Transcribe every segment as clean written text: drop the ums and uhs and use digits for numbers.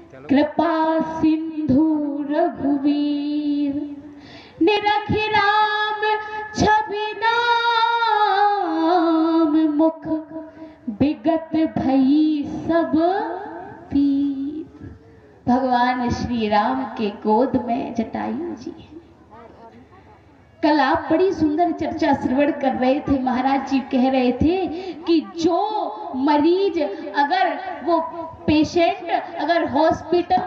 कृपा सिंधु रघुवीर निरख राम छवि नाम मुख विगत भई सब पीर। भगवान श्री राम के गोद में जटायु जी हैं। कल आप बड़ी सुंदर चर्चा श्रवण कर रहे थे। महाराज जी कह रहे थे कि जो मरीज अगर वो पेशेंट अगर हॉस्पिटल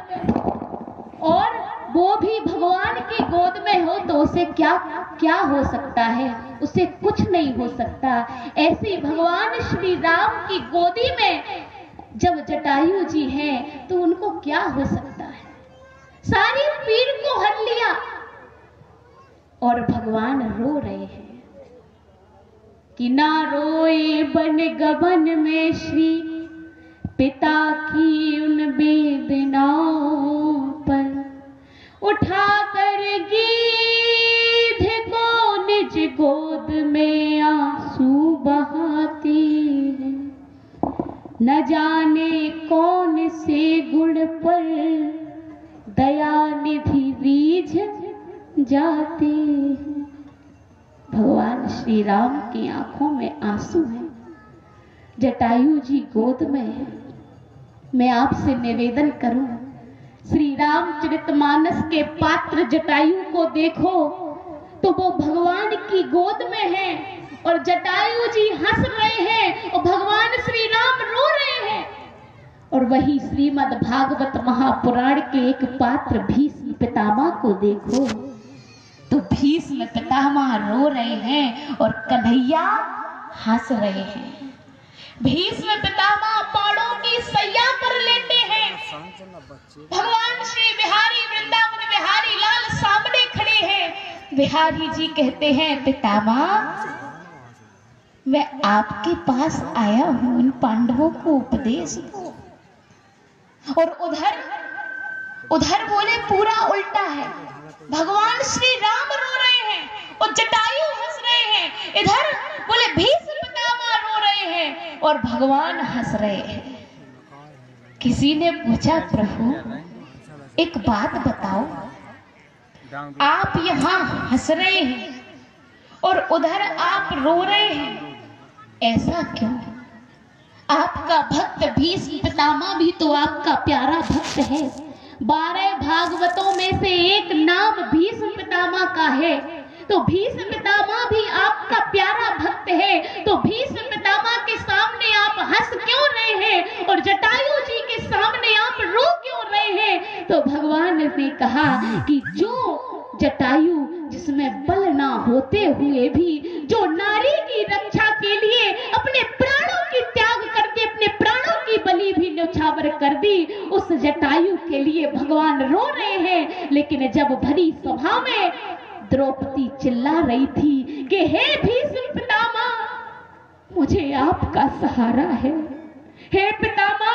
और वो भी भगवान की गोद में हो तो उसे क्या क्या हो सकता है? उसे कुछ नहीं हो सकता। ऐसे भगवान श्री राम की गोदी में जब जटायु जी हैं तो उनको क्या हो सकता है? सारी पीड़ को हर लिया और भगवान रो रहे हैं कि ना रोए बन गगन में श्री पिता की उन वेदनाओं पर उठा कर गीध को निज गोद में आंसू बहाते हैं। न जाने कौन से गुण पर दया निधि रीझ जाते हैं। भगवान श्री राम की आंखों में आंसू हैं। जटायु जी गोद में है। मैं आपसे निवेदन करूं, श्री रामचरितमानस के पात्र जटायु को देखो तो वो भगवान की गोद में हैं और जटायु जी हंस रहे हैं और भगवान श्री राम रो रहे हैं। और वही श्रीमद् भागवत महापुराण के एक पात्र भीष्म पितामह को देखो तो भीष्म पितामह रो रहे हैं और कन्हैया हंस रहे हैं। भीष्म पितामह पौड़ों की सैया पर लेटे हैं। भगवान श्री बिहारी वृंदावन बिहारी लाल सामने खड़े हैं। बिहारी जी कहते हैं पितामह मैं आपके पास आया हूं उन पांडवों को उपदेश दो। और उधर बोले पूरा उल्टा है। भगवान श्री राम रो रहे हैं और जटायु हंस रहे हैं। इधर बोले भीष्म पितामह रो रहे हैं और भगवान हंस रहे हैं। किसी ने पूछा प्रभु एक बात बताओ, आप यहाँ हंस रहे हैं और उधर आप रो रहे हैं, ऐसा क्यों? आपका भक्त भीष्म पितामह भी तो आपका प्यारा भक्त है। 12 भागवतों में से एक नाम भीष्म पितामह का है। तो भीष्म पितामह भी आपका प्यारा भक्त है। तो भीष्म पितामह के सामने आप हंस क्यों रहे हैं और जटायु जी के सामने आप रो क्यों रहे हैं? तो भगवान ने कहा कि जो जटायु जिसमें बल ना होते हुए भी जो नारी की रक्षा के लिए अपने प्राणों की त्याग करके अपने प्राणों की बलि भी न्यौछावर कर दी, उस जटायु के लिए भगवान रो रहे हैं। लेकिन जब भरी सभा में द्रौपदी चिल्ला रही थी कि हे भीष्म पितामह मुझे आपका सहारा है, हे पितामह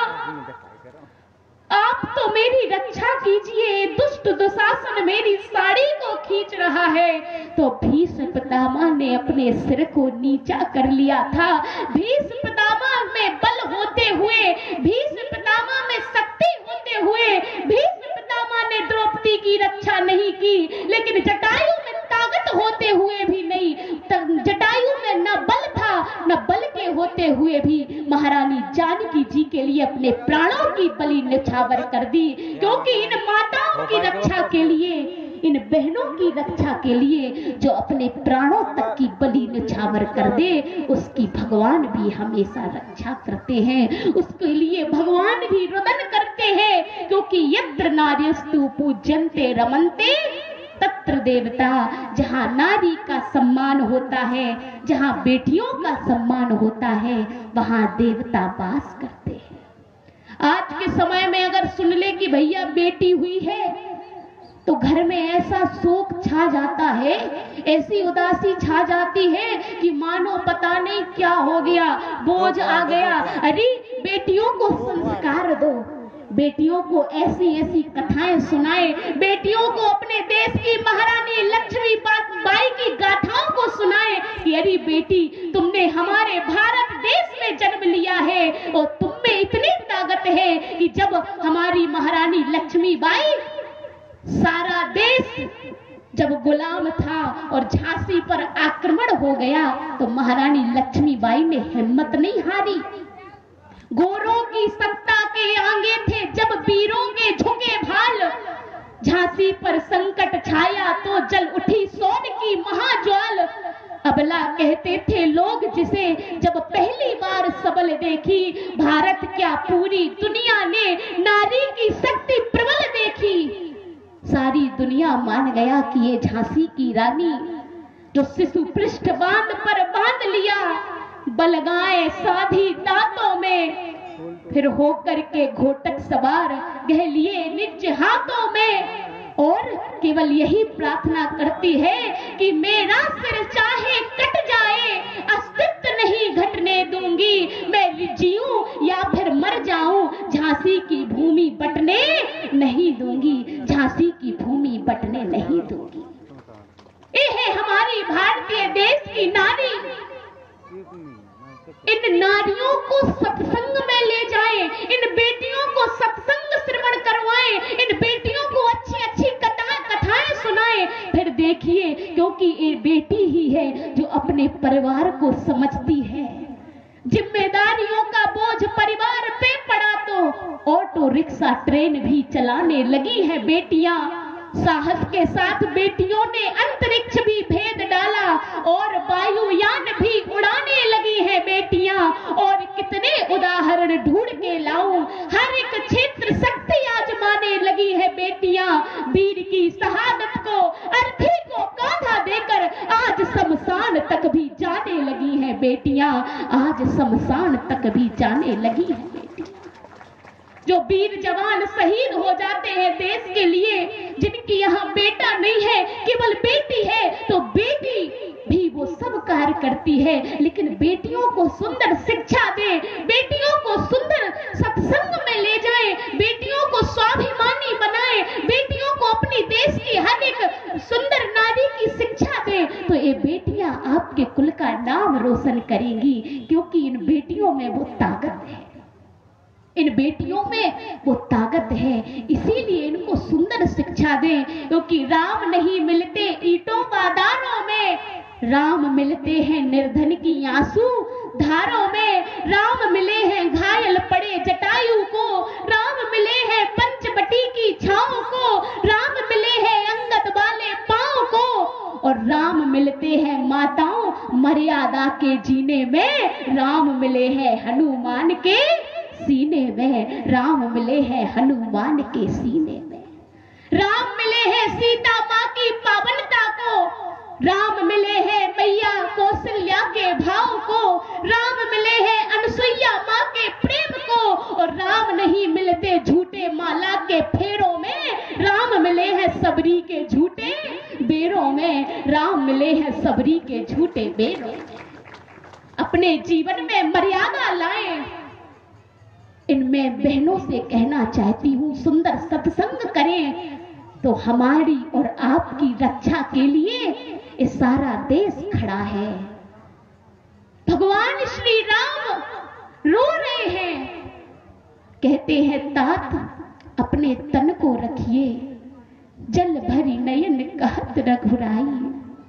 आप तो मेरी रक्षा कीजिए, दुष्ट दुशासन मेरी साड़ी को खींच रहा है। तो भीष्म पितामह ने अपने सिर को नीचा कर लिया था। भीष्म पितामह में बल होते हुए, भीष्म पितामह में शक्ति होते हुए भीष्म पितामह ने द्रौपदी की रक्षा नहीं की। लेकिन जटायु में ताकत होते हुए भी नहीं, जटायु में न बल था न बल के होते हुए भी महारानी जानकी जी के लिए अपने प्राणों की बलि न्यौछावर कर दी। क्योंकि इन माताओं की रक्षा के लिए, इन बहनों की रक्षा के लिए जो अपने प्राणों तक की बलि न्यौछावर कर दे उसकी भगवान भी हमेशा रक्षा करते हैं, उसके लिए भगवान भी रुदन करते हैं। क्योंकि यत्र नार्यस्तु पूज्यन्ते रमन्ते तत्र देवता, जहाँ नारी का सम्मान होता है, जहाँ बेटियों का सम्मान होता है, वहाँ देवता वास करते हैं। आज के समय में अगर सुन ले कि भैया बेटी हुई है तो घर में ऐसा शोक छा जाता है, ऐसी उदासी छा जाती है कि मानो पता नहीं क्या हो गया, बोझ आ गया। अरे बेटियों को संस्कार दो, बेटियों को ऐसी ऐसी कथाएं सुनाए, बेटियों को अपने देश की महारानी लक्ष्मीबाई की गाथाओं को सुनाए कि अरे बेटी तुमने हमारे भारत देश में जन्म लिया है और तुम में इतनी ताकत कहते हैं कि जब हमारी महारानी लक्ष्मीबाई, सारा देश जब गुलाम था और झांसी पर आक्रमण हो गया तो महारानी लक्ष्मीबाई ने हिम्मत नहीं हारी। गोरों की सत्ता के आगे थे जब वीरों के झुके भाल, झांसी पर संकट छाया तो जल उठी सोन की महाज्वाल। अबला कहते थे लोग जिसे जब पहली बार सबल देखी, भारत क्या पूरी दुनिया ने नारी की शक्ति प्रबल देखी। सारी दुनिया मान गया कि ये झांसी की रानी जो शिशु पृष्ठ बांध पर बांध लिया, बलगाए साधी दांतों में, फिर होकर के घोटक सवार गह लिए निज हाथों में, और केवल यही प्रार्थना करती है कि मेरा सिर चाहे कट जाए, अस्तित्व नहीं घटने दूंगी, मैं जीऊं या फिर मर जाऊं, झांसी की भूमि बटने नहीं दूंगी, झांसी की भूमि बटने नहीं दूंगी। ये है हमारी भारतीय देश की नारी। इन नारियों को सत्संग में ले जाएं, इन बेटियों को सत्संग श्रवण करवाएं, इन बेटियों को अच्छी अच्छी कथाएं सुनाएं। फिर देखिए, क्योंकि ये बेटी ही है जो अपने परिवार को समझती है। जिम्मेदारियों का बोझ परिवार पे पड़ा तो ऑटो रिक्शा ट्रेन भी चलाने लगी है बेटियां। साहस के साथ बेटियों ने अंतरिक्ष भी भेद डाला और वायुयान भी उड़ाने लगी है बेटियां। और कितने उदाहरण ढूंढ के लाऊं, हर एक क्षेत्र शक्ति आजमाने लगी है बेटियां। वीर की शहादत को, अर्थी को कांधा देकर आज शमशान तक भी जाने लगी है बेटियां, आज शमशान तक भी जाने लगी है बेटियां। जो वीर जवान शहीद हो जाते हैं देश के लिए, जिनकी यहाँ बेटा नहीं है केवल बेटी है, तो बेटी भी वो सब कार्य करती है। लेकिन बेटियों को सुंदर शिक्षा दे, बेटियों को सुंदर सत्संग में ले जाए, बेटियों को स्वाभिमानी बनाए, बेटियों को अपनी देश की हर एक सुंदर नारी की शिक्षा दे, तो ये बेटियां आपके कुल का नाम रोशन करेंगी। क्योंकि इन बेटियों में वो ताकत है, इन बेटियों में वो ताकत है। इसीलिए इनको सुंदर शिक्षा दें। क्योंकि राम नहीं मिलते ईंटों बादानों में, राम मिलते हैं निर्धन की आंसू धारों में। राम मिले हैं घायल पड़े जटायु को, राम मिले हैं पंचवटी की छाओं को, राम मिले हैं अंगद वाले पांव को, और राम मिलते हैं माताओं मर्यादा के जीने में। राम मिले हैं हनुमान के सीने में, राम मिले हैं हनुमान के सीने में। राम मिले हैं सीता माँ की पावनता को, राम मिले हैं मैया कौशल्या के भाव को, राम मिले हैं अनसुईया माँ के प्रेम को, और राम नहीं मिलते झूठे माला के फेरों में, राम मिले हैं सबरी के झूठे बेरों में, राम मिले हैं सबरी के झूठे बेरों में। अपने जीवन में मर्यादा लाएं। इनमें बहनों से कहना चाहती हूँ, सुंदर सत्संग करें तो हमारी और आपकी रक्षा के लिए ये सारा देश खड़ा है। भगवान श्री राम रो रहे हैं, कहते हैं तात अपने तन को रखिए, जल भरी नयन कहत रघुराई,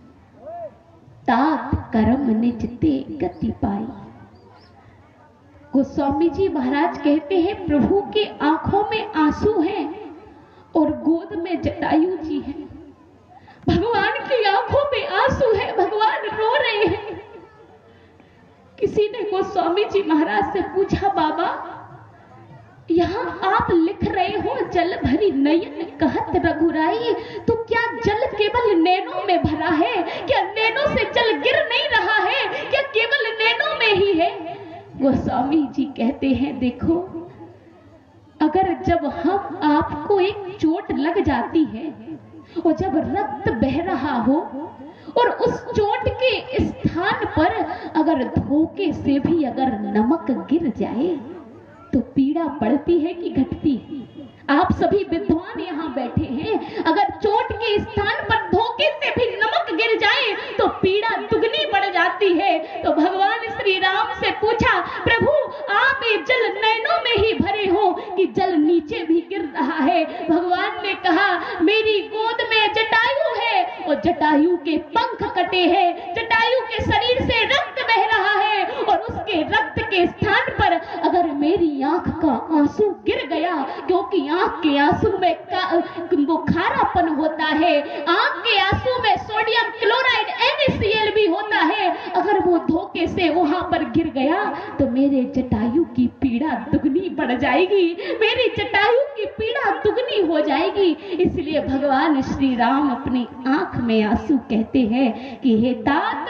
तात कर्म निज ते गति पाई। गोस्वामी जी महाराज कहते हैं, प्रभु के आंखों में आंसू हैं और गोद में जटायु जी हैं। भगवान की आंखों में आंसू है, भगवान रो रहे हैं। किसी ने गोस्वामी जी महाराज से पूछा, बाबा यहाँ आप लिख रहे हो जल भरी नयन कहत रघुराई, तो क्या जल केवल नैनों में भरा है? क्या नैनों से जल गिर नहीं रहा है? क्या केवल नैनों में ही है? गोस्वामी जी कहते हैं, देखो अगर जब हम आपको एक चोट लग जाती है और जब रक्त बह रहा हो और उस चोट के स्थान पर अगर धोखे से भी अगर नमक गिर जाए तो पीड़ा बढ़ती है कि घटती है? आप सभी विद्वान यहाँ बैठे हैं, अगर चोट के स्थान पर धोखे से भी नमक गिर जाए तो पीड़ा दुगनी बढ़ जाती है। तो भगवान श्री राम से पूछा, प्रभु आप आपके जल नैनों में ही भरे हो कि जल नीचे भी गिर रहा है। भगवान ने कहा मेरी गोद में जटायु है और जटायु के पंख कटे हैं, जटायु के शरीर से रक्त बह रहा है और उसके रक्त के स्थान पर अगर मेरी आंख का आंसू गिर गया, क्योंकि आंख के आंसू में वो खारापन होता है, आंख के आंसू में सोडियम क्लोराइड NaCl भी होता है, अगर वो धोखे से वहां पर गिर गया तो मेरे जटायु की पीड़ा दुगनी बढ़ जाएगी, मेरी जटायु की पीड़ा दुगनी हो जाएगी। इसलिए भगवान श्री राम अपनी आंख में आंसू कहते हैं कि हे तात,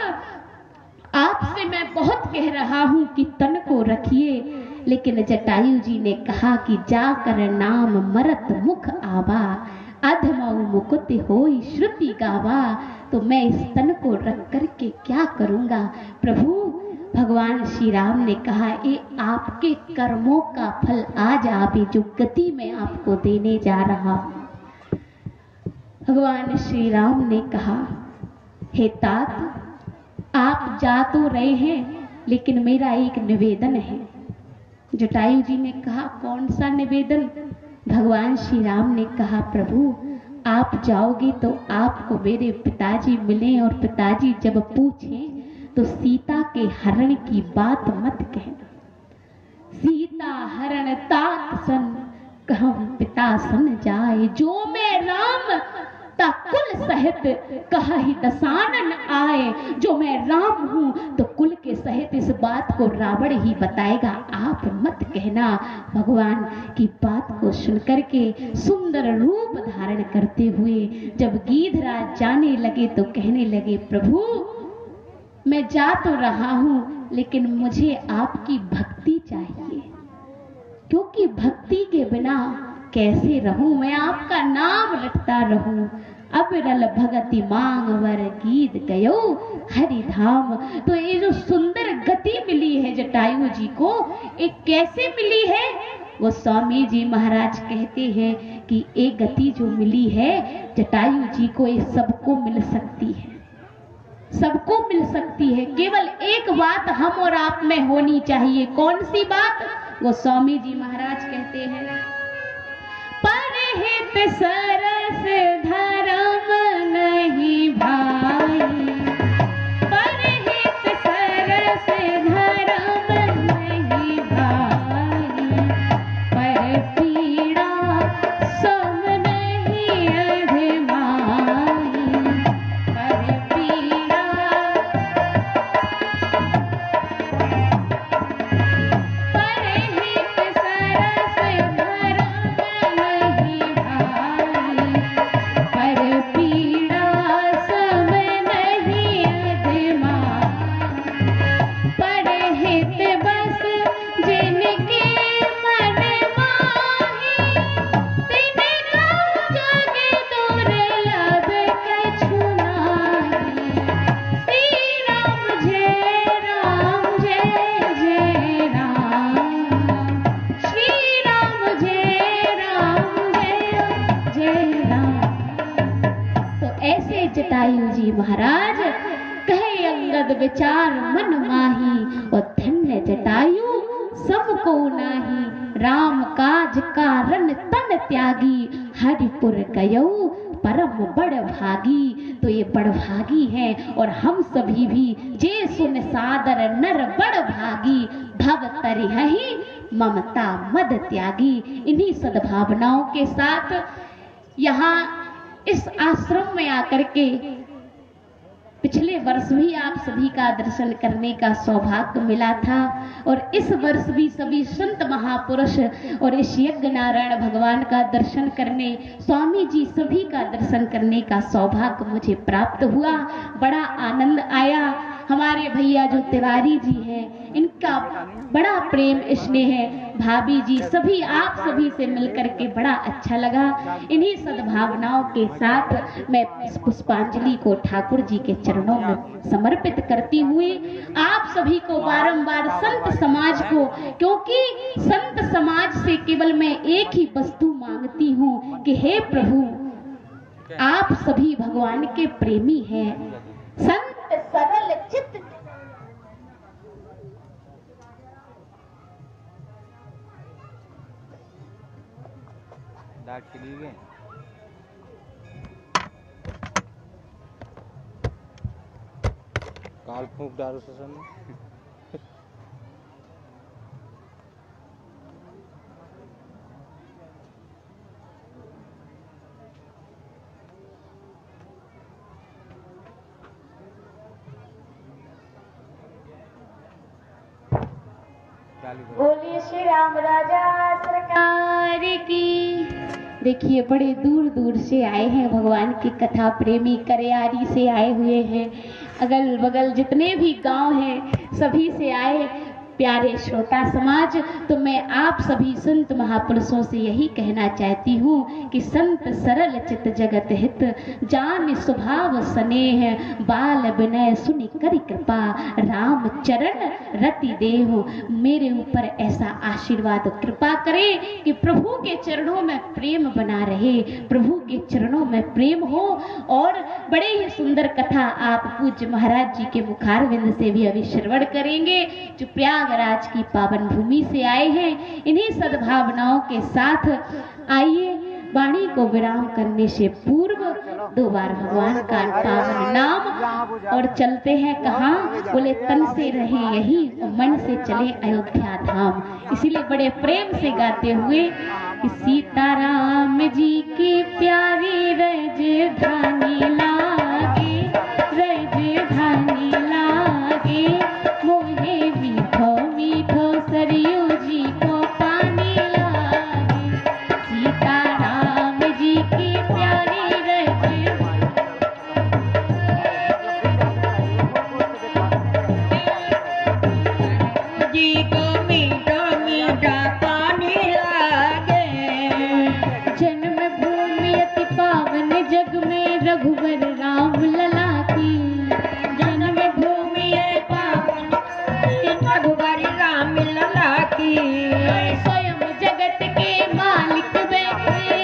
आपसे मैं बहुत कह रहा हूं कि तन को रखिए, लेकिन जटायु जी ने कहा कि जाकर नाम मरत मुख आवा, अधमऊ मुकुट होई श्रुति गावा। तो मैं इस तन को रख करके क्या करूंगा प्रभु। भगवान श्री राम ने कहा ये आपके कर्मों का फल आज आप जो गति में आपको देने जा रहा हूं। भगवान श्री राम ने कहा हे तात, आप जा तो रहे हैं लेकिन मेरा एक निवेदन है। जटायु जी ने कहा कौन सा निवेदन। भगवान श्री राम ने कहा प्रभु आप जाओगे तो आपको मेरे पिताजी मिले और पिताजी जब पूछें तो सीता के हरण की बात मत कहना। सीता हरण तात सन कहम पिता सन जाए, जो मैं राम ता कुल सहित कहि दसानन आए। जो मैं राम हूं तो कुल के सहित इस बात को रावण ही बताएगा, आप मत कहना। भगवान की बात को सुनकर के सुंदर रूप धारण करते हुए जब गीधराज जाने लगे तो कहने लगे प्रभु मैं जा तो रहा हूं लेकिन मुझे आपकी भक्ति चाहिए, क्योंकि भक्ति के बिना कैसे रहूं, मैं आपका नाम रटता रहूं। अविरल भगति मांग वर गीत गयो हरि धाम। तो ये जो सुंदर गति मिली है जटायु जी को, एक कैसे मिली है वो स्वामी जी महाराज कहते हैं कि एक गति जो मिली है जटायु जी को ये सबको मिल सकती है, सबको मिल सकती है। केवल एक बात हम और आप में होनी चाहिए। कौन सी बात? वो स्वामी जी महाराज कहते हैं परहित सरस धर्म नहीं भाई, परहित सरस धर्म नहीं भाई, पर पीड़ा सम नहीं अधमाई, पर पीड़ा परहित सरस जटायु जी महाराज कहे अंगद विचार मन माही, और धन्य जटायु सबको नाही, राम काज कारण तन त्यागी, हरिपुर गयो परम बड़ भागी। तो ये बड़ भागी है और हम सभी भी जे सुन सादर नर बड़ भागी, भव तरिहहि ममता मद त्यागी। इन्हीं सद्भावनाओं के साथ यहाँ इस आश्रम में आकर के पिछले वर्ष भी आप सभी का दर्शन करने का सौभाग्य मिला था और इस वर्ष भी सभी संत महापुरुष और इस यज्ञ नारायण भगवान का दर्शन करने, स्वामी जी सभी का दर्शन करने का सौभाग्य मुझे प्राप्त हुआ। बड़ा आनंद आया। हमारे भैया जो तिवारी जी हैं इनका बड़ा प्रेम स्नेह है, भाभी जी सभी आप सभी से मिलकर के बड़ा अच्छा लगा। इन्हीं सद्भावनाओं के साथ मैं इस पुष्पांजलि को ठाकुर जी के चरणों में समर्पित करती हुई आप सभी को बारंबार संत समाज को, क्योंकि संत समाज से केवल मैं एक ही वस्तु मांगती हूँ कि हे प्रभु आप सभी भगवान के प्रेमी हैं, संत सरल चित्त दाग चली गए। काल फूंक डालो ससन बोलिए श्री राम राजा सरकार की। देखिए बड़े दूर दूर से आए हैं भगवान की कथा प्रेमी, करयारी से आए हुए हैं, अगल बगल जितने भी गांव हैं सभी से आए प्यारे श्रोता समाज। तो मैं आप सभी संत महापुरुषों से यही कहना चाहती हूँ कि संत सरल चित जगत हित, जान स्वभाव स्नेह, बाल विनय सुनि करि कृपा, राम चरण रति देहु। मेरे ऊपर ऐसा आशीर्वाद कृपा करें कि प्रभु के चरणों में प्रेम बना रहे, प्रभु के चरणों में प्रेम हो। और बड़े ही सुंदर कथा आप पूज्य महाराज जी के मुखारविंद से भी अभी श्रवण करेंगे, जो प्रयागराज की पावन भूमि से आए हैं। इन्हीं सद्भावनाओं के साथ आइए वाणी को विराम करने से पूर्व दो बार भगवान का पावन नाम, और चलते हैं कहाँ, बोले तन से रहे यही मन से चले अयोध्या धाम। इसीलिए बड़े प्रेम से गाते हुए कि सीताराम जी की प्यारी राजधानी लागे, राजधानी लागे, मोहे मीठो मीठो सरयू जी को पानी लागे, सीताराम जी की प्यारी जी को मीठा मीठा पानी लागे, जन्म भूमि अति पावन जग में रघुवर राम लला की, जन्म भूमि है पावन रघुवर राम लला की, स्वयं जगत के मालिक बैठे,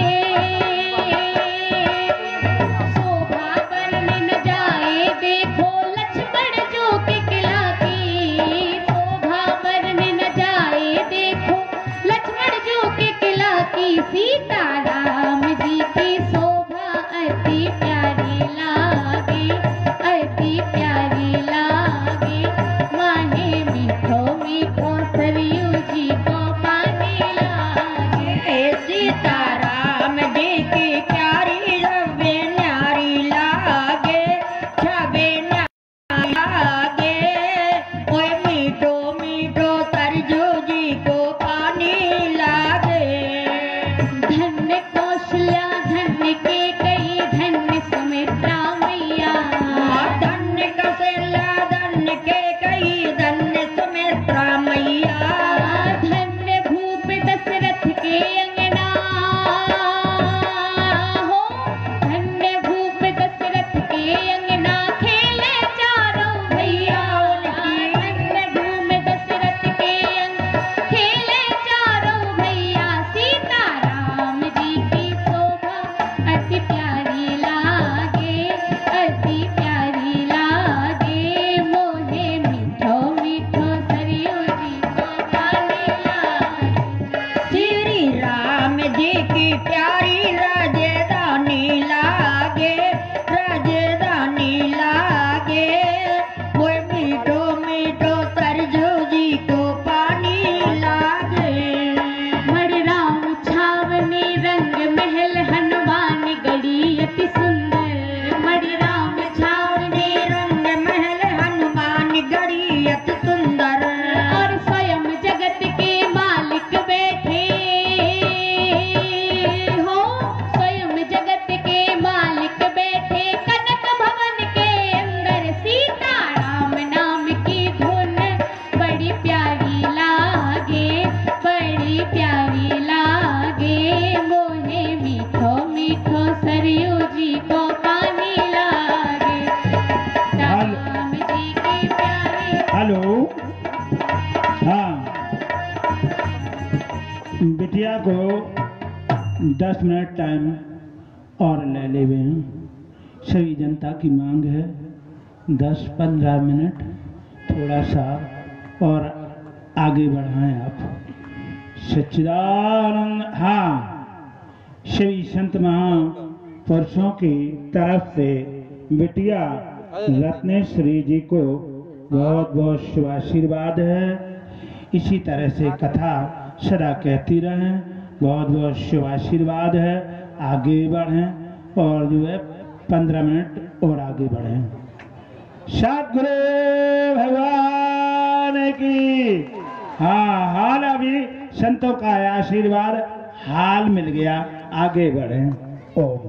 शोभा बरन न जाए देखो लक्ष्मण जो के किला की, शोभा बरन न जाए देखो लक्ष्मण जो के किला की, सीताराम जी की शोभा अति प्यारी लागे, अति प्यारी लागे, माहे मीठो मीठो सरयू जी को पानी लागे, सीताराम जी की प्यारी रवे न्यारी लागे, छबे न्यारी लागे, ओए मीठो मीठो सरजू जी को पानी लागे, धन्य कौशल्या धन्य के कई धन्य सुमित्रा मैया, धन्य कौशल्या धन्य के कई धन्य सुमित्रा मैया, धन्य भूप दशरथ के अंगना हो, धन्य भूप दशरथ के अंगना खेले चारों भैया, धन्य भूप दशरथ के अंगना खेले चारों भैया, सीताराम जी की शोभा अति प्यारी लागे, अति प्यारी लागे, मोहे मीठो मीठो सरयू जी को पानी लागे, श्री राम जी की प्यारी राजधानी लागे, राजधानी लागे, वो मीठो मीठो सरजू जी को पानी लागे, मर राम छावनी रंग महल हनुमान गढ़ी अति सुंदर, मर राम छावनी रंग महल हनुमान गढ़ी अति सुंदर, और स्वयं जगत के मालिक बैठे हो, स्वयं जगत के मालिक बैठे कनक भवन के अंदर, सीताराम नाम की धुन बड़ी प्यारी लागे, बड़ी प्यारी लागे, मोहे मीठो मीठो सरयू जी को पानी लागे, राम जी की प्यारी। हेलो, हाँ, बिटिया को 10 मिनट टाइम और ले लेवे हैं। सभी जनता की मांग है 10-15 मिनट, थोड़ा सा और आगे बढ़ाएं आप। सच्चिदानंद, हाँ, श्री संत महापुरुषों की तरफ से बिटिया रत्नेश्वरी जी को बहुत बहुत शुभ आशीर्वाद है। इसी तरह से कथा सदा कहती रहें। बहुत बहुत शुभ आशीर्वाद है। आगे बढ़ें और जो है 15 मिनट और आगे बढ़ें। सद्गुरु भगवान की। हाँ, हाल अभी संतों का आशीर्वाद हाल मिल गया। आगे बढ़ें। ओम।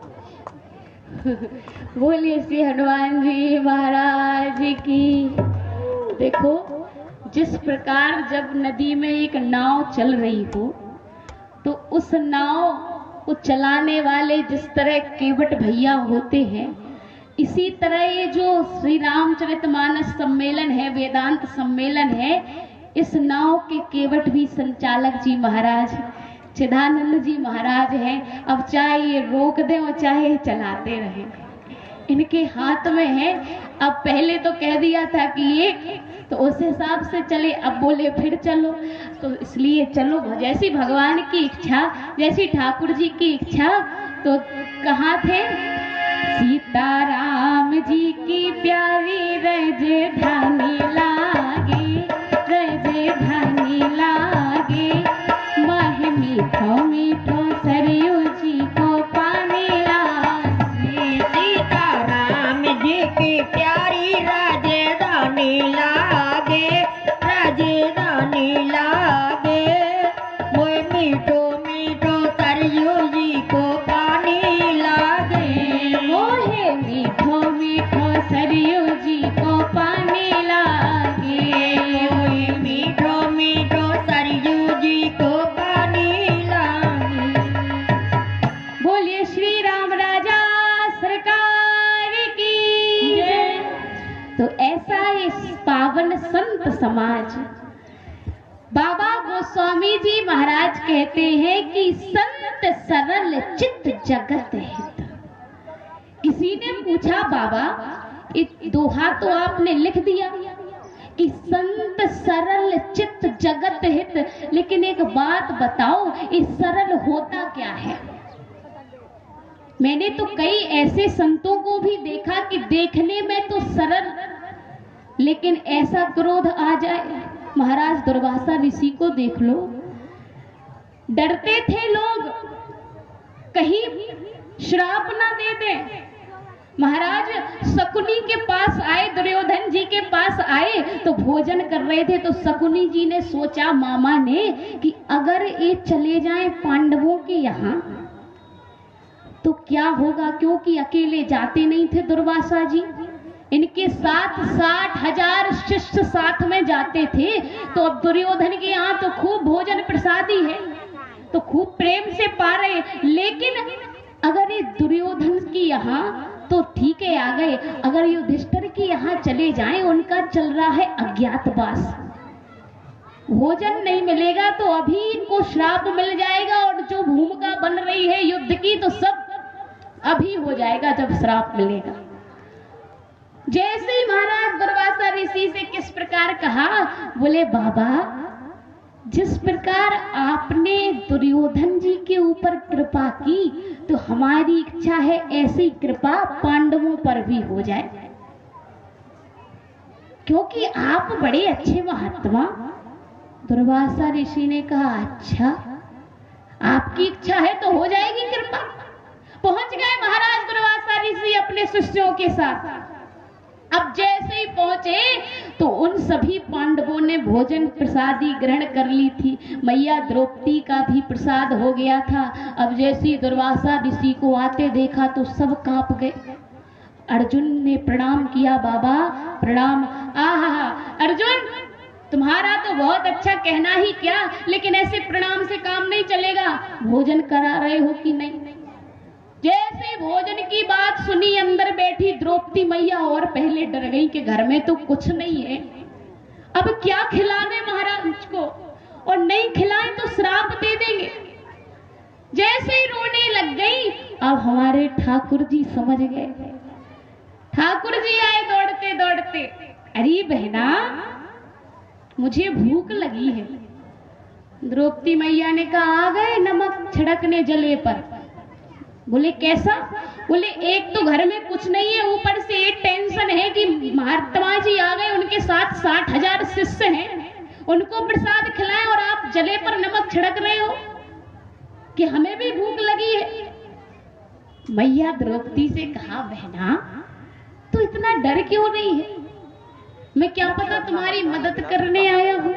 बोलिए श्री हनुमान जी महाराज की। देखो, जिस प्रकार जब नदी में एक नाव चल रही हो तो उस नाव को चलाने वाले जिस तरह केवट भैया होते हैं, इसी तरह ये जो श्री रामचरितमानस सम्मेलन है, वेदांत सम्मेलन है, इस नाव के केवट भी संचालक जी महाराज चिदानंद जी महाराज हैं। अब चाहे ये रोक दें और चाहे चलाते रहें, इनके हाथ में है। अब पहले तो कह दिया था कि एक, तो उस हिसाब से चले। अब बोले फिर चलो, तो इसलिए चलो जैसी भगवान की इच्छा, जैसी ठाकुर जी की इच्छा। तो कहाँ थे? सीताराम जी की प्यारी राजधानी लागे, राजधानी लागे, माहे मीठो मीठो सरयू जी को पानी लागे। सीताराम जी की प्यारी राजधानी लागे, राजधानी लागे, मोए मीठो मीठो सरयू जी को पानी लागे, मोहे मीठो मीठो सरयू जी को पानी लागे, मोए मीठो मीठो सरयू जी को पानी लागे। बोलिए श्री राम राजा सरकार की जय। तो ऐसा इस पावन संत समाज, बाबा गोस्वामी जी महाराज कहते हैं कि संत सरल चित्त जगत हित। किसी ने पूछा, बाबा ये दोहा तो आपने लिख दिया कि संत सरल चित्त जगत हित, लेकिन एक बात बताओ, इस सरल होता क्या है? मैंने तो कई ऐसे संतों को भी देखा कि देखने में तो सरल, लेकिन ऐसा क्रोध आ जाए। महाराज दुर्वासा ऋषि को देख लो, डरते थे लोग कहीं श्राप ना दे दें। महाराज शकुनी के पास आए, दुर्योधन जी के पास आए तो भोजन कर रहे थे, तो शकुनी जी ने सोचा, मामा ने, कि अगर ये चले जाएं पांडवों के यहाँ तो क्या होगा, क्योंकि अकेले जाते नहीं थे दुर्वासा जी, इनके साथ 60,000 शिष्य साथ में जाते थे। तो अब दुर्योधन के यहाँ तो खूब भोजन प्रसादी है, तो खूब प्रेम से पा रहे, लेकिन अगर ये दुर्योधन की यहाँ तो ठीक है आ गए, अगर युधिष्ठिर की यहाँ चले जाएं, उनका चल रहा है अज्ञातवास, भोजन नहीं मिलेगा तो अभी इनको श्राप मिल जाएगा, और जो भूमिका बन रही है युद्ध की तो सब अभी हो जाएगा जब श्राप मिलेगा। जैसे ही महाराज दुर्वासा ऋषि से किस प्रकार कहा, बोले बाबा जिस प्रकार आपने दुर्योधन जी के ऊपर कृपा की, तो हमारी इच्छा है ऐसी कृपा पांडवों पर भी हो जाए, क्योंकि आप बड़े अच्छे महात्मा। दुर्वासा ऋषि ने कहा, अच्छा आपकी इच्छा है तो हो जाएगी कृपा। पहुंच गए महाराज दुर्वासा ऋषि अपने शिष्यों के साथ। अब जैसे ही पहुंचे तो उन सभी पांडवों ने भोजन प्रसादी ग्रहण कर ली थी, मैया द्रौपदी का भी प्रसाद हो गया था। अब जैसे ही दुर्वासा ऋषि को आते देखा तो सब कांप गए। अर्जुन ने प्रणाम किया, बाबा प्रणाम। आहा अर्जुन, तुम्हारा तो बहुत अच्छा कहना ही क्या, लेकिन ऐसे प्रणाम से काम नहीं चलेगा। भोजन करा रहे हो कि नहीं? जैसे भोजन की बात सुनी, अंदर बैठी द्रौपदी मैया और पहले डर गई कि घर में तो कुछ नहीं है, अब क्या खिलाने महाराज को, और नहीं खिलाएं तो श्राप दे देंगे। जैसे ही रोने लग गई, अब हमारे ठाकुर जी समझ गए। ठाकुर जी आए दौड़ते दौड़ते, अरे बहना मुझे भूख लगी है, द्रौपदी मैया ने कहा आ गए नमक छिड़कने जले पर। बोले कैसा? बोले एक तो घर में कुछ नहीं है, ऊपर से एक टेंशन है कि महात्मा जी आ गए, उनके साथ 60,000 शिष्य हैं, उनको प्रसाद खिलाएं और आप जले पर नमक छिड़क रहे हो कि हमें भी भूख लगी है। मैया द्रौपदी से कहा बहना तो इतना डर क्यों नहीं है, मैं क्या पता तुम्हारी मदद करने आया हूं।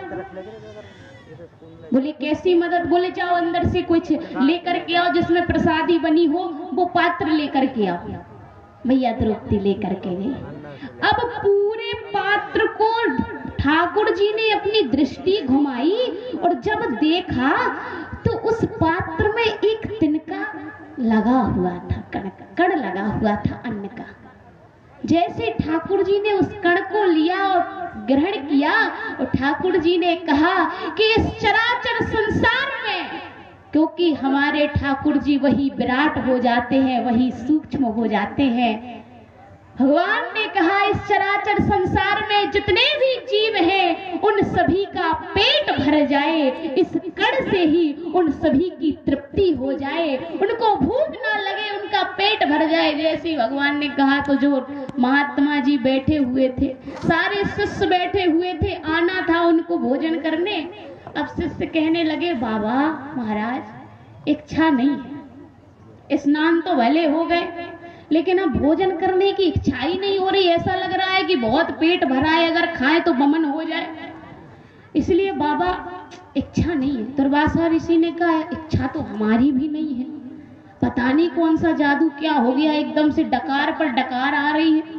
बोले कैसी मदद? बोले जाओ अंदर से कुछ लेकर के आओ जिसमें प्रसादी बनी हो, वो पात्र लेकर के आओ। भैया द्रौपदी लेकर के गई। अब पूरे पात्र को ठाकुर जी ने अपनी दृष्टि घुमाई और जब देखा तो उस पात्र में एक तिनका लगा हुआ था, कण लगा हुआ था अन्न का। जैसे ठाकुर जी ने उस कण को लिया और ग्रहण किया और ठाकुर जी ने कहा कि इस चराचर संसार में, क्योंकि हमारे ठाकुर जी वही विराट हो जाते हैं, वही सूक्ष्म हो जाते हैं। भगवान ने कहा इस चराचर संसार में जितने भी जीव हैं उन सभी का पेट भर जाए, इस कण से ही उन सभी की तृप्ति हो जाए, उनको भूख ना लगे, उनका पेट भर जाए। जैसे भगवान ने कहा तो जो महात्मा जी बैठे हुए थे, सारे शिष्य बैठे हुए थे, आना था उनको भोजन करने। अब शिष्य कहने लगे बाबा महाराज इच्छा नहीं है, स्नान तो भले हो गए लेकिन अब भोजन करने की इच्छा ही नहीं हो रही, ऐसा लग रहा है कि बहुत पेट भरा है, अगर खाएं तो बमन हो जाए, इसलिए बाबा इच्छा नहीं है। दुर्वासा ऋषि ने कहा इच्छा तो हमारी भी नहीं है, पता नहीं कौन सा जादू क्या हो गया, एकदम से डकार पर डकार आ रही है।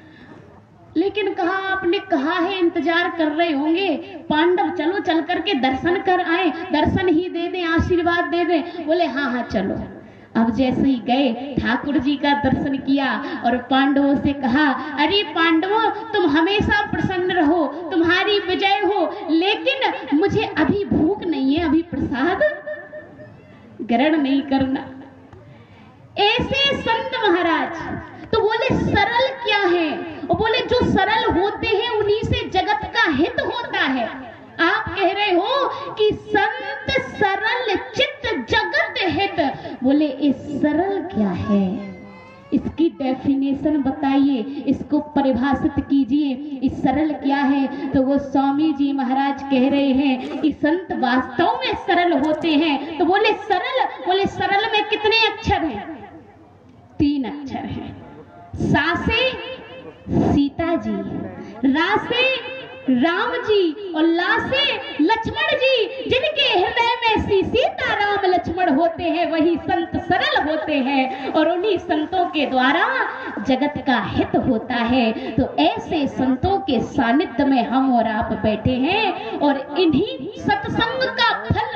लेकिन कहा आपने कहा है इंतजार कर रहे होंगे, पांडव चलो चल करके दर्शन कर आए, दर्शन ही दे दें, आशीर्वाद दे दें। बोले हाँ हाँ चलो। अब जैसे ही गए ठाकुर जी का दर्शन किया और पांडवों से कहा अरे पांडवों तुम हमेशा प्रसन्न रहो, तुम्हारी विजय हो, लेकिन मुझे अभी भूख नहीं है, अभी प्रसाद ग्रहण नहीं करना। ऐसे संत महाराज तो बोले सरल क्या है, और बोले जो सरल होते हैं उन्हीं से जगत का हित होता है। आप कह रहे हो कि संत सरल चित्त जगत हित, बोले इस सरल क्या है, इसकी डेफिनेशन बताइए, इसको परिभाषित कीजिए, इस सरल क्या है। तो वो स्वामी जी महाराज कह रहे हैं कि संत वास्तव में सरल होते हैं। तो बोले सरल, बोले सरल में कितने अक्षर हैं? 3 अक्षर हैं। सा से सीता जी, रा से राम जी और ला से लक्ष्मण जी, जिनके हृदय में श्री सीता राम लक्ष्मण होते हैं वही संत सरल होते हैं, और उन्हीं संतों के द्वारा जगत का हित होता है। तो ऐसे संतों के सानिध्य में हम और आप बैठे हैं, और इन्हीं सत्संग का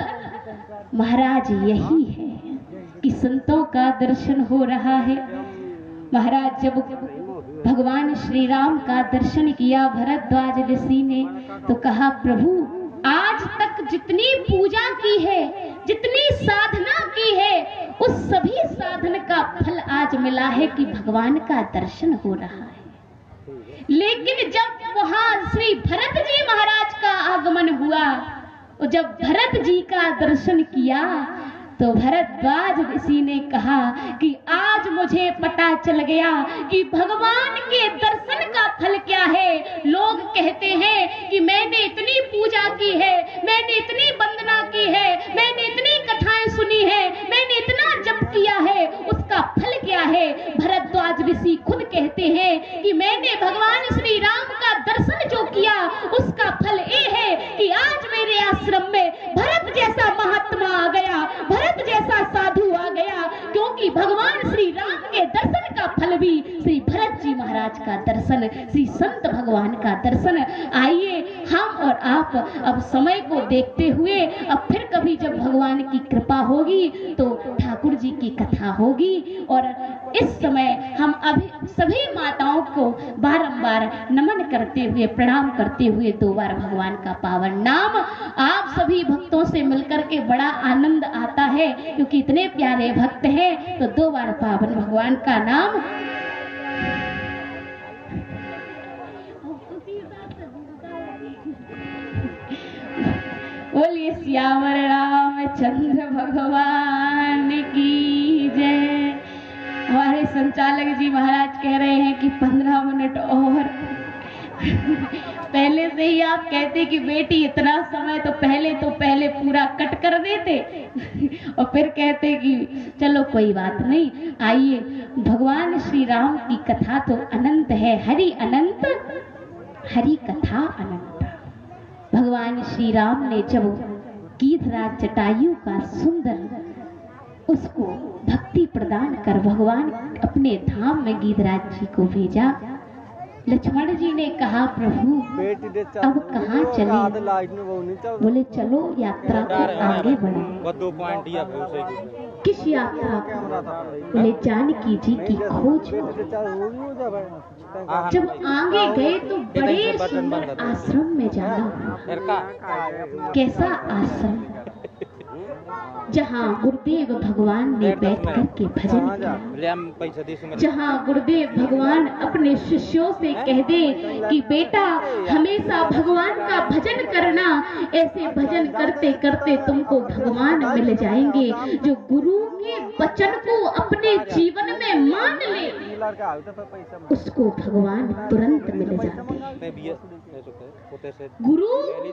फल महाराज यही है कि संतों का दर्शन हो रहा है। महाराज जब भगवान श्री राम का दर्शन किया भरद्वाज ऋषि ने, तो कहा प्रभु आज तक जितनी पूजा की है, जितनी साधना की है, उस सभी साधन का फल आज मिला है कि भगवान का दर्शन हो रहा है। लेकिन जब वहां श्री भरत जी महाराज का आगमन हुआ, और जब भरत जी का दर्शन किया, तो भरद्वाज ऋषि ने कहा कि आज मुझे पता चल गया कि भगवान के दर्शन का फल क्या है। लोग कहते हैं कि मैंने इतनी पूजा की है, मैंने इतनी वंदना की है, मैंने इतनी कथाएं सुनी है, मैंने इतना जप किया है, उसका फल क्या है? भरद्वाज ऋषि खुद कहते हैं कि मैंने भगवान श्री राम का दर्शन जो किया उसका फल ये है कि आज मेरे आश्रम में भरत जैसा महात्मा आ गया, भरत जैसा साधु आ गया, क्योंकि भगवान श्री राम के दर्शन का फल भी श्री भरत जी महाराज का दर्शन, श्री संत भगवान का दर्शन। आइए हम और आप अब समय को देखते हुए अब फिर कभी जब भगवान की कृपा होगी तो ठाकुर जी की कथा होगी, और इस समय हम अभी सभी माताओं को बारंबार नमन करते हुए, प्रणाम करते हुए 2 बार भगवान का पावन नाम आप सभी भक्तों से मिलकर के बड़ा आनंद आता है, क्योंकि इतने प्यारे भक्त हैं। तो 2 बार पावन भगवान का नाम। बोलिए श्यावर रामचंद्र भगवान की जय। हमारे संचालक जी महाराज कह रहे हैं कि 15 मिनट और। पहले से ही आप कहते कि बेटी इतना समय तो पहले पूरा कट कर देते और फिर कहते कि चलो कोई बात नहीं, आइए। भगवान श्री राम की कथा तो अनंत है, हरि अनंत, हरि कथा अनंत। भगवान श्री राम ने जब गीधराज जटायु का सुंदर उसको भक्ति प्रदान कर भगवान अपने धाम में गीधराज जी को भेजा। लक्ष्मण जी ने कहा प्रभु अब कहाँ चले? बोले चलो यात्रा को आगे बढ़ाएं। किस यात्रा? बोले जानकी जी की खोज। जब आगे गए तो बड़े सुंदर आश्रम में जाना। कैसा आश्रम? जहाँ गुरुदेव भगवान ने बैठ कर के भजन किया, जहाँ गुरुदेव भगवान अपने शिष्यों से कह दे कि बेटा हमेशा भगवान का भजन करना, ऐसे भजन करते करते तुमको भगवान मिल जाएंगे। जो गुरु के वचन को अपने जीवन में मान ले उसको भगवान तुरंत मिल जाते हैं। गुरु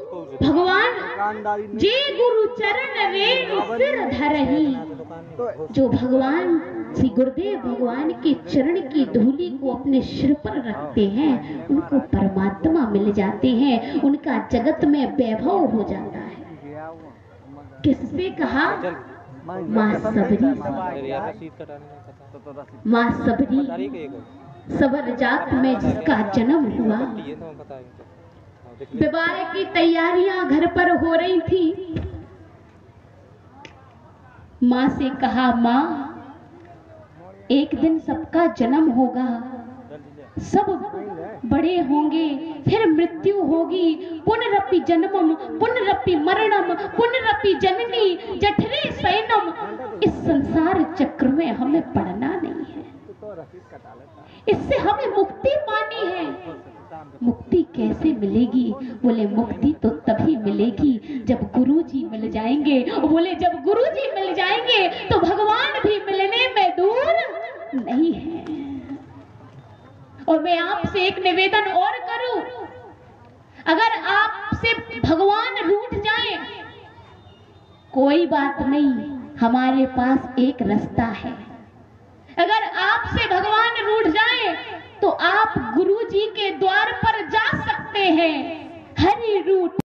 भगवान जे गुरु चरण रेणु सिर धरहि। जो भगवान श्री गुरुदेव भगवान के चरण की धूलि को अपने सिर पर रखते हैं उनको परमात्मा मिल जाते हैं, उनका जगत में वैभव हो जाता है। किससे कहा? माँ सबरी से। माँ सबरी सबर जात में जिसका जन्म हुआ। विवाह की तैयारियां घर पर हो रही थी। माँ से कहा माँ एक दिन सबका जन्म होगा, सब बड़े होंगे, फिर मृत्यु होगी। पुनरपि जन्मम पुनरपि मरणम पुनरपि जननी जठरे शयनम। इस संसार चक्र में हमें पड़ना नहीं है, इससे हमें मुक्ति पानी है। मुक्ति कैसे मिलेगी? बोले मुक्ति तो तभी मिलेगी जब गुरुजी मिल जाएंगे। बोले जब गुरुजी मिल जाएंगे तो भगवान भी मिलने में दूर नहीं है। और मैं आपसे एक निवेदन और करूं, अगर आपसे भगवान रूठ जाए कोई बात नहीं, हमारे पास एक रास्ता है। अगर आपसे भगवान रूठ जाए तो आप गुरुजी के द्वार पर जा सकते हैं। हरि रूठ